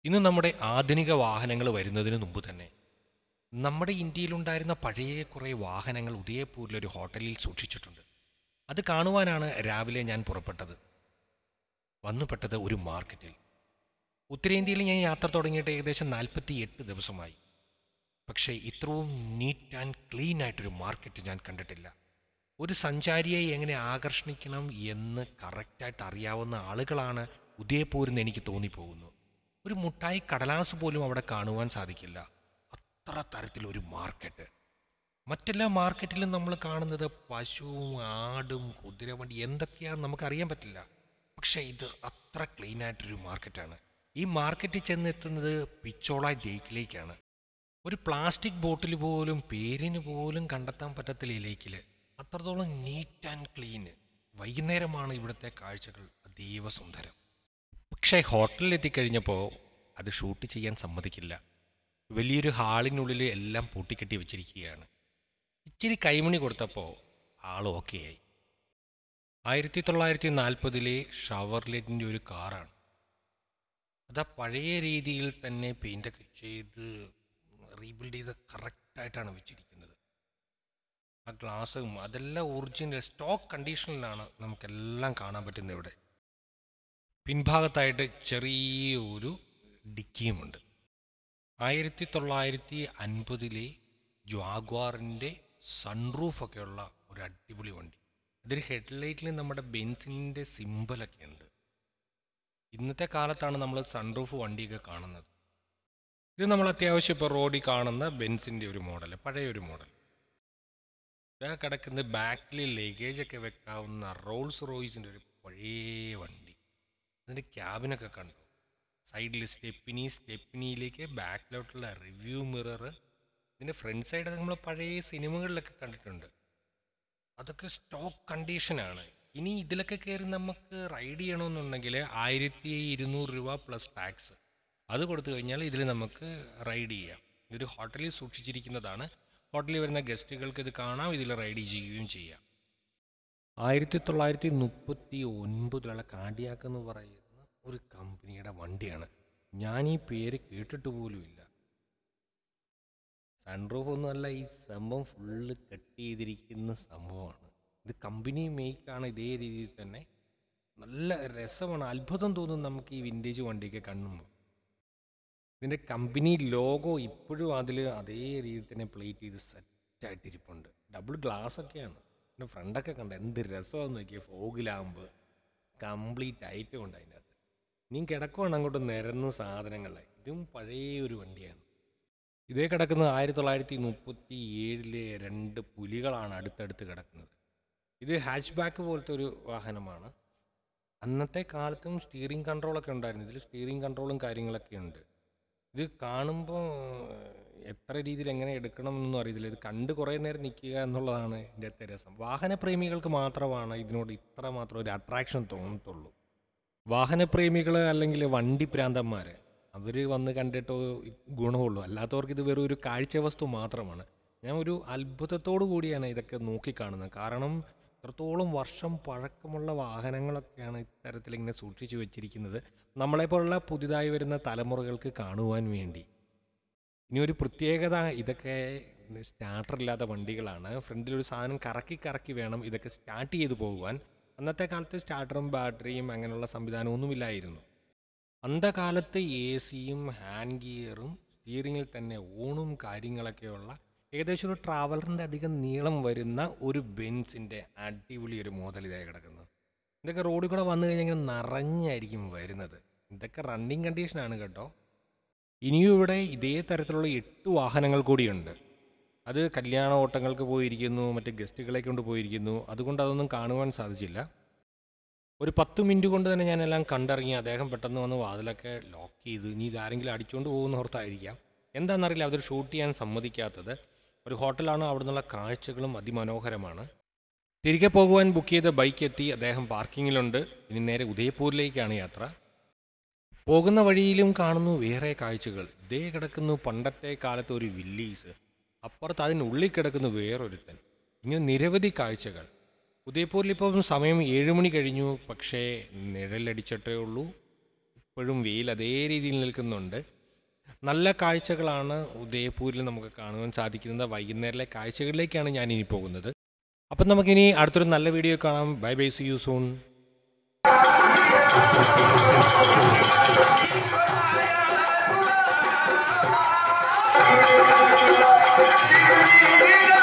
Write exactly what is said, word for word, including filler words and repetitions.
ഇന്ന് നമ്മുടെ ആധുനിക വാഹനങ്ങൾ വരുന്നതിന് മുമ്പ് തന്നെ നമ്മുടെ ഇന്ത്യയിലുണ്ടായിരുന്ന പഴയ കുറേ വാഹനങ്ങൾ ഉദയപൂരിലൊരു ഹോട്ടലിൽ സൂക്ഷിച്ചിട്ടുണ്ട്. അത് കാണുവാനാണ് രാവിലെ ഞാൻ പുറപ്പെട്ടത്. വന്നുപെട്ടത് ഒരു മാർക്കറ്റിൽ. ഉത്തരേന്ത്യയിൽ ഞാൻ യാത്ര തുടങ്ങിയിട്ട് ഏകദേശം നാൽപ്പത്തി എട്ട് ദിവസമായി. പക്ഷേ ഇത്രയും നീറ്റ് ആൻഡ് ക്ലീൻ ആയിട്ടൊരു മാർക്കറ്റ് ഞാൻ കണ്ടിട്ടില്ല. ഒരു സഞ്ചാരിയെ എങ്ങനെ ആകർഷിക്കണം എന്ന് കറക്റ്റായിട്ട് അറിയാവുന്ന ആളുകളാണ് ഉദയപൂരിൽ നിന്ന് എനിക്ക് തോന്നിപ്പോകുന്നു. ഒരു മുട്ടായി കടലാസ് പോലും അവിടെ കാണുവാൻ സാധിക്കില്ല. അത്ര തരത്തിലൊരു മാർക്കറ്റ്. മറ്റെല്ലാ മാർക്കറ്റിലും നമ്മൾ കാണുന്നത് പശുവും ആടും കുതിരവണ്ടി എന്തൊക്കെയാണെന്ന് നമുക്കറിയാൻ പറ്റില്ല. പക്ഷേ ഇത് അത്ര ക്ലീൻ ആയിട്ടൊരു മാർക്കറ്റാണ്. ഈ മാർക്കറ്റിൽ ചെന്നെത്തുന്നത് പിച്ചോള ലേക്കിലേക്കാണ്. ഒരു പ്ലാസ്റ്റിക് ബോട്ടിൽ പോലും പേരിന് പോലും കണ്ടെത്താൻ പറ്റത്തില്ല ഈ ലേക്കിൽ. അത്രത്തോളം നീറ്റ് ആൻഡ് ക്ലീൻ. വൈകുന്നേരമാണ് ഇവിടുത്തെ കാഴ്ചകൾ അതീവ സുന്ദരം. പക്ഷേ ഹോട്ടലിൽ എത്തിക്കഴിഞ്ഞപ്പോൾ അത് ഷൂട്ട് ചെയ്യാൻ സമ്മതിക്കില്ല. വലിയൊരു ഹാളിനുള്ളിൽ എല്ലാം പൂട്ടിക്കെട്ടി വെച്ചിരിക്കുകയാണ്. ഇച്ചിരി കൈമണി കൊടുത്തപ്പോൾ ആൾ ഓക്കെ ആയി. ആയിരത്തി തൊള്ളായിരത്തി നാൽപ്പതിലെ ഷവർലെറ്റിൻ്റെ ഒരു കാറാണ്. അത് ആ പഴയ രീതിയിൽ തന്നെ പെയിൻ്റൊക്കെ ചെയ്ത് റീബിൽഡ് ചെയ്ത് കറക്റ്റായിട്ടാണ് വെച്ചിരിക്കുന്നത്. ആ ഗ്ലാസ്സും അതെല്ലാം ഒറിജിനൽ സ്റ്റോക്ക് കണ്ടീഷനിലാണ് നമുക്കെല്ലാം കാണാൻ പറ്റുന്നത്. ഇവിടെ പിൻഭാഗത്തായിട്ട് ചെറിയൊരു ഡിക്കിയുമുണ്ട്. ആയിരത്തി തൊള്ളായിരത്തി അൻപതിലെ ജാഗ്വാറിൻ്റെ സൺറൂഫൊക്കെയുള്ള ഒരു അടിപൊളി വണ്ടി. അതിൽ ഹെഡ്ലൈറ്റിൽ നമ്മുടെ ബെൻസിൻ്റെ സിമ്പലൊക്കെ ഉണ്ട്. ഇന്നത്തെ കാലത്താണ് നമ്മൾ സൺറൂഫ് വണ്ടിയൊക്കെ കാണുന്നത്. ഇത് നമ്മൾ അത്യാവശ്യം ഇപ്പോൾ റോഡിൽ കാണുന്ന ബെൻസിൻ്റെ ഒരു മോഡൽ, പഴയ ഒരു മോഡൽ. ഇതാ കിടക്കുന്ന ബാക്കിൽ ലഗേജൊക്കെ വെക്കാവുന്ന റോൾസ് റോയ്സിൻ്റെ ഒരു പഴയ വണ്ടി. അതിൻ്റെ ക്യാബിനൊക്കെ കണ്ടു. സൈഡിൽ സ്റ്റെപ്പിനി, സ്റ്റെപ്പിനിയിലേക്ക് ബാക്കിലോട്ടുള്ള റിവ്യൂ മിറർ. ഇതിൻ്റെ ഫ്രണ്ട് സൈഡ് നമ്മൾ പഴയ സിനിമകളിലൊക്കെ കണ്ടിട്ടുണ്ട്. അതൊക്കെ സ്റ്റോക്ക് കണ്ടീഷനാണ്. ഇനി ഇതിലൊക്കെ കയറി നമുക്ക് റൈഡ് ചെയ്യണമെന്നുണ്ടെങ്കിൽ ആയിരത്തി ഇരുന്നൂറ് രൂപ പ്ലസ് ടാക്സ് അത് കൊടുത്തു കഴിഞ്ഞാൽ ഇതിൽ നമുക്ക് റൈഡ് ചെയ്യാം. ഇതൊരു ഹോട്ടലിൽ സൂക്ഷിച്ചിരിക്കുന്നതാണ്. ഹോട്ടലിൽ വരുന്ന ഗസ്റ്റുകൾക്ക് ഇത് കാണാം, ഇതിൽ റൈഡ് ചെയ്യുകയും ചെയ്യാം. ആയിരത്തി തൊള്ളായിരത്തി മുപ്പത്തി ഒൻപതിലുള്ള കാർഡിയാക്ക് എന്ന് പറയുന്ന ഒരു കമ്പനിയുടെ വണ്ടിയാണ്. ഞാൻ ഈ പേര് കേട്ടിട്ട് പോലുമില്ല. സൺറൂഫ് ഒന്നുമല്ല, ഈ സംഭവം ഫുള്ള് കട്ട് ചെയ്തിരിക്കുന്ന സംഭവമാണ്. ഇത് കമ്പനി മേക്കാണ്. ഇതേ രീതിയിൽ തന്നെ നല്ല രസമാണ്. അത്ഭുതം തോന്നും നമുക്ക് ഈ വിൻറ്റേജ് വണ്ടിയൊക്കെ കാണുമ്പോൾ. ഇതിൻ്റെ കമ്പനി ലോഗോ ഇപ്പോഴും അതിൽ അതേ രീതിയിൽ തന്നെ പ്ലേറ്റ് ചെയ്ത് സെറ്റായിട്ടിരിപ്പുണ്ട്. ഡബിൾ ഗ്ലാസ് ഒക്കെയാണ്. എൻ്റെ ഫ്രണ്ടൊക്കെ കണ്ട എന്ത് രസമാണെന്ന് നോക്കിയാൽ. ഫോഗ് ലാമ്പ് കംപ്ലീറ്റ് ഐറ്റം ഉണ്ട് അതിൻ്റെ അകത്ത്. ഇനിയും കിടക്കുവാണ് അങ്ങോട്ട് നിരന്ന സാധനങ്ങളെ. ഇതും പഴയ ഒരു വണ്ടിയാണ്. ഇതേ കിടക്കുന്നത് ആയിരത്തി തൊള്ളായിരത്തി മുപ്പത്തി ഏഴിലെ രണ്ട് പുലികളാണ് അടുത്തടുത്ത് കിടക്കുന്നത്. ഇത് ഹാച്ച് ബാക്ക് പോലത്തെ ഒരു വാഹനമാണ്. അന്നത്തെ കാലത്തും സ്റ്റിയറിംഗ് കൺട്രോളൊക്കെ ഉണ്ടായിരുന്നു. ഇതിൽ സ്റ്റിയറിംഗ് കൺട്രോളും കാര്യങ്ങളൊക്കെ ഉണ്ട്. ഇത് കാണുമ്പോൾ എത്ര രീതിയിൽ എങ്ങനെ എടുക്കണം എന്നൊന്നും അറിയത്തില്ല. ഇത് കണ്ട് കുറേ നേരം നിൽക്കുക എന്നുള്ളതാണ് ഇതിൻ്റെ രസം. വാഹനപ്രേമികൾക്ക് മാത്രമാണ് ഇതിനോട് ഇത്ര മാത്രം ഒരു അട്രാക്ഷൻ തോന്നത്തുള്ളൂ. വാഹനപ്രേമികൾ അല്ലെങ്കിൽ വണ്ടി പ്രാന്തന്മാർ അവർ വന്ന് കണ്ടിട്ടോ ഗുണമുള്ളൂ. അല്ലാത്തവർക്ക് ഇത് വെറും ഒരു കാഴ്ച വസ്തു മാത്രമാണ്. ഞാൻ ഒരു അത്ഭുതത്തോടു കൂടിയാണ് ഇതൊക്കെ നോക്കിക്കാണുന്നത്. കാരണം ഇത്രത്തോളം വർഷം പഴക്കമുള്ള വാഹനങ്ങളൊക്കെയാണ് ഇത്തരത്തിലിങ്ങനെ സൂക്ഷിച്ചു വെച്ചിരിക്കുന്നത്, നമ്മളെപ്പോലുള്ള പുതിയതായി വരുന്ന തലമുറകൾക്ക് കാണുവാൻ വേണ്ടി. ഇനി ഒരു പ്രത്യേകത, ഇതൊക്കെ സ്റ്റാർട്ടറില്ലാത്ത വണ്ടികളാണ്. ഫ്രണ്ടിലൊരു സാധനം കറക്കി കറക്കി വേണം ഇതൊക്കെ സ്റ്റാർട്ട് ചെയ്ത് പോകുവാൻ. അന്നത്തെ കാലത്ത് സ്റ്റാർട്ടറും ബാറ്ററിയും അങ്ങനെയുള്ള സംവിധാനമൊന്നുമില്ലായിരുന്നു. അന്ധകാലത്ത് എ സിയും ഹാൻഡ് ഗിയറും സ്റ്റിയറിങ്ങിൽ തന്നെ ഓണും കാര്യങ്ങളൊക്കെയുള്ള ഏകദേശം ഒരു ട്രാവലറിൻ്റെ അധികം നീളം വരുന്ന ഒരു ബെൻസിൻ്റെ അടിപൊളി ഒരു മോഡൽ ഇതായി കിടക്കുന്നത്. ഇതൊക്കെ റോഡിൽ കൂടെ വന്നു കഴിഞ്ഞാൽ ഇങ്ങനെ നിറഞ്ഞായിരിക്കും വരുന്നത്. ഇതൊക്കെ റണ്ണിങ് കണ്ടീഷനാണ് കേട്ടോ. ഇനിയും ഇവിടെ ഇതേ തരത്തിലുള്ള എട്ട് വാഹനങ്ങൾ കൂടിയുണ്ട്. അത് കല്യാണ ഓട്ടങ്ങൾക്ക് പോയിരിക്കുന്നു, മറ്റ് ഗസ്റ്റുകളെ കൊണ്ട് പോയിരിക്കുന്നു. അതുകൊണ്ട് അതൊന്നും കാണുവാൻ സാധിച്ചില്ല. ഒരു പത്ത് മിനിറ്റ് കൊണ്ട് തന്നെ ഞാനെല്ലാം കണ്ടിറങ്ങി. അദ്ദേഹം പെട്ടെന്ന് വന്ന് വാതിലൊക്കെ ലോക്ക് ചെയ്ത് ഇനി ഇതാരെങ്കിലും അടിച്ചുകൊണ്ട് പോകുന്ന ഓർത്തായിരിക്കാം, എന്താണെന്നറിയില്ല അവർ ഷൂട്ട് ചെയ്യാൻ സമ്മതിക്കാത്തത്. ഒരു ഹോട്ടലാണ്, അവിടെ നിന്നുള്ള കാഴ്ചകളും അതിമനോഹരമാണ്. തിരികെ പോകുവാൻ ബുക്ക് ചെയ്ത ബൈക്ക് എത്തി. അദ്ദേഹം പാർക്കിങ്ങിലുണ്ട്. ഇനി നേരെ ഉദയപൂരിലേക്കാണ് യാത്ര. പോകുന്ന വഴിയിലും കാണുന്നു വേറെ കാഴ്ചകൾ. ഇതേ കിടക്കുന്നു പണ്ടത്തെ കാലത്ത് ഒരു വില്ലേജ്, അപ്പുറത്ത് അതിനുള്ളിൽ കിടക്കുന്നു വേറൊരുത്തൻ. ഇങ്ങനെ നിരവധി കാഴ്ചകൾ. ഉദയപൂരിൽ ഇപ്പം സമയം ഏഴ് മണി കഴിഞ്ഞു. പക്ഷേ നിഴലടിച്ചിട്ടേ ഉള്ളൂ. ഇപ്പോഴും വെയിൽ അതേ രീതിയിൽ നിൽക്കുന്നുണ്ട്. നല്ല കാഴ്ചകളാണ് ഉദയപൂരിൽ നമുക്ക് കാണുവാൻ സാധിക്കുന്നത്. വൈകുന്നേരത്തെ കാഴ്ചകളിലേക്കാണ് ഞാൻ ഇനി പോകുന്നത്. അപ്പം നമുക്കിനി അടുത്തൊരു നല്ല വീഡിയോ കാണാം. Bye bye, see you soon. Thank you.